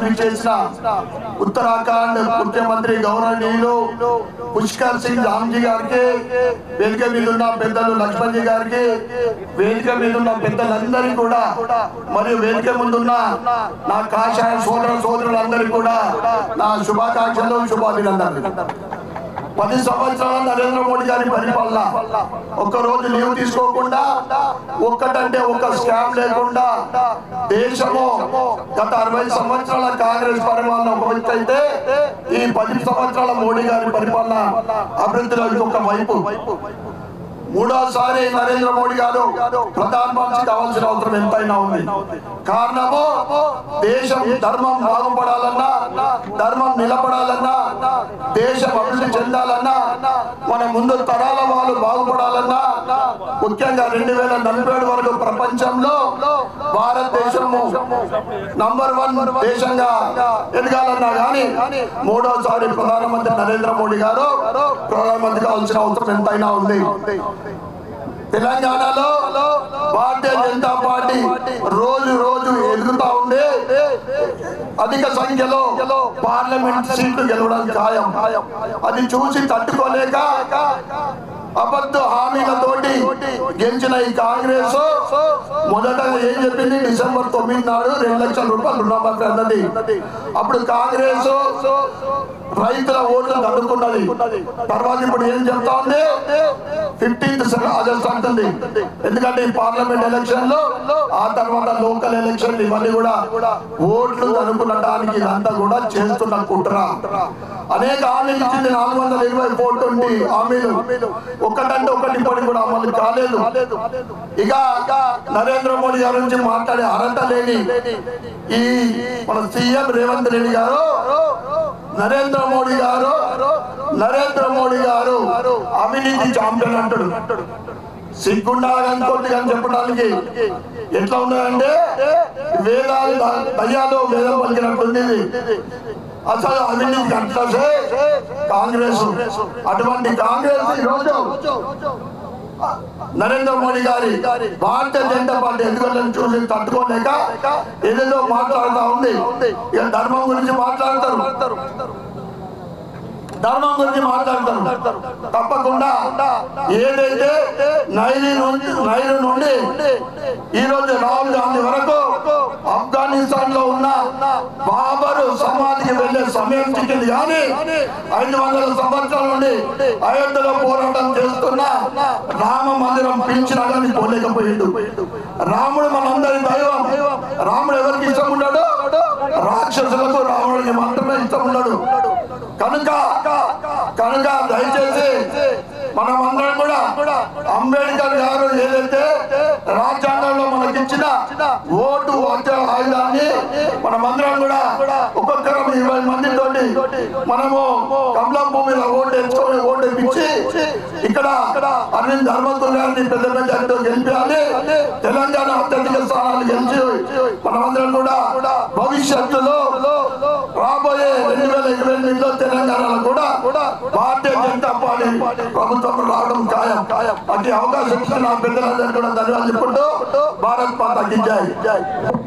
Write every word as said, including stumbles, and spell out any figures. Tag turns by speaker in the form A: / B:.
A: उत्तराखंड मुख्यमंत्री गौरवनीयुलु पुष्कर सिंह धाम जी गारिकी वेदिक मीद उन्न पेद्दलु लक्ष्मण जी गारिकी वेदिक मीद उन्न पेद्दలందరికీ కూడా మరియు వేదిక ముందు ఉన్న నా కాషాయ సోదర సోదరులందరికీ కూడా నా శుభాకాంక్షలు శుభాభినందనలు। పది సంవత్సరాల నరేంద్ర మోడీ గారి పరిపాలన ఒక్క రోజు లీవ్ తీసుకోకుండా ఒక్కటంటే ఒక్క స్కామ్ లేకుండా దేశము గత అరవై సంవత్సరాల కాంగ్రెస్ పరిపాలన ఒక వైపు అయితే ఈ పది సంవత్సరాల మోడీ గారి పరిపాలన అభివృద్ధిలో ఇంకొక వైపు మూడోసారి నరేంద్ర మోడీ గారు ప్రధానమంత్రి కావాల్సిన అవసరం ఎంతైనా ఉంది। కారణము దేశం ధర్మం బాగుపడాలన్నా ధర్మం నిలబడాలన్నా దేశం అభివృద్ధి చెందాలన్నా మన ముందు తరాల వాళ్ళు బాగుపడాలన్నా ముఖ్యంగా రెండు వేల నలభై ఏడు వరకు ప్రపంచంలో భారతదేశము నంబర్ వన్ దేశంగా ఎదగాలన్నా కానీ మూడోసారి ప్రధానమంత్రి నరేంద్ర మోడీ గారు ప్రధానమంత్రి కావాల్సిన అవసరం ఎంతైనా ఉంది। తెలంగాణలో భారతీయ జనతా పార్టీ రోజు రోజు ఎదుగుతా ఉండే అధిక సంఖ్యలో పార్లమెంట్ సీట్లు గెలవడం ఖాయం। అది చూసి తట్టుకోలేక అబద్ధ హామీలతోటి గెలిచిన ఈ కాంగ్రెస్ మొదటగా ఏం చెప్పింది, డిసెంబర్ తొమ్మిది నాడు రెండు లక్షల రూపాయలు రుణమాఫీ అన్నది। అప్పుడు కాంగ్రెస్ రైతుల ఓట్లు అందుకున్నది। తర్వాత ఇప్పుడు ఏం చెప్తా ఉంది, ఫిఫ్టీన్త్ ఆగస్ట్ అంటుంది। ఎందుకంటే ఈ పార్లమెంట్ ఎలక్షన్ లో ఆ తర్వాత లోకల్ ఎలక్షన్ ఇవన్నీ కూడా ఓట్లు అనుకునడానికి ఇదంతా కూడా చేస్తున్న కుట్ర। అనేక హామీలు ఇచ్చింది, నాలుగు వందల ఇరవై ఫోర్ ట్వంటీ హామీలు ఒకటంటే ఒకటి ఇప్పటికి కూడా అమలు కాలేదు। ఇక నరేంద్ర మోడీ గారి నుంచి మాట్లాడే అర్హత లేని ఈ మన సీఎం రేవంత్ రెడ్డి గారు నరేంద్ర మోడీ గారు నరేంద్ర మోడీ గారు అవినీతి ఛాంపియన్ అంటాడు। సిగ్గుండాలనుకోండి కానీ చెప్పడానికి ఎట్లా ఉన్నాయంటే వేదాలు దయ్యాలు వేదం పలికినట్టుంది। అసలు అవినీతి అంటే కాంగ్రెస్, అటువంటి కాంగ్రెస్ ఈరోజు నరేంద్ర మోడీ గారి భారతీయ జనతా పార్టీ ఎదుగుదలను చూసి తట్టుకోలేక ఏదేదో మాట్లాడుతూ ఉంది। ఇక ధర్మం గురించి మాట్లాడతారు ధర్మం గురించి మాట్లాడతారు తప్పకుండా ఏదైతే నైరు నుండి నైరు నుండి ఈ రోజు రాహుల్ గాంధీ వరకు ఆఫ్ఘనిస్తాన్ లో ఉన్న బాబరు సమాధికి వెళ్లే సమయం చిక్కింది। కానీ ఐదు వందల సంవత్సరాల నుండి అయోధ్యలో పోరాటం చేస్తున్న రామ మందిరం పిలిచినా కానీ పోలేకపోయిండు। రాముడు మనందరి దైవం। రాముడు ఎవరికి ఇష్టం ఉన్నాడు, రాక్షసులకు రాముడికి మాత్రమే ఇష్టం ఉన్నాడు। కనుక కనుక దయచేసి మనం అందరం కూడా అంబేద్కర్ గారు ఏదైతే రాజ్యాంగంలో మనకి ఇచ్చిన ఓటు ఆయుధాన్ని మనమందరం కూడా ఒక్కొక్కరు ఇరవై మంది తోటి మనము కమలం భూమిలో ఓటు ఎంచుకొని ఓటు ఇప్పించి ఇక్కడ అరవింద్ ధర్మతుల్ గారిని పెద్ద పెద్ద గెలిపించాలి। తెలంగాణ అత్యధిక స్థానాలు గెలిచి మనమందరం కూడా భవిష్యత్తులో రాబోయే రెండు వేల ఇరవై ఎనిమిదిలో తెలంగాణలో కూడా భారతీయ జనతా పార్టీ ప్రభుత్వం రావడం ఖాయం। అట్టి అవకాశం ఇచ్చిన నా పెద్దలందరూ కూడా ధన్యవాదాలు చెప్పుకుంటూ భారత్ మాతాకి జై।